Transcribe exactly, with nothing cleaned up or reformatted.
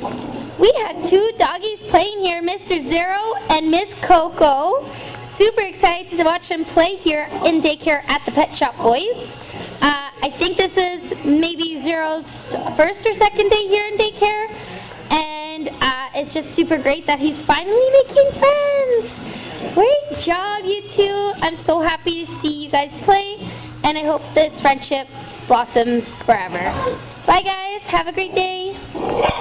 We have two doggies playing here, Mister Zero and Miss Coco. Super excited to watch them play here in daycare at the Pet Shop Boys. Uh, I think this is maybe Zero's first or second day here in daycare, and uh, it's just super great that he's finally making friends. Great job, you two. I'm so happy to see you guys play, and I hope this friendship blossoms forever. Bye guys, have a great day.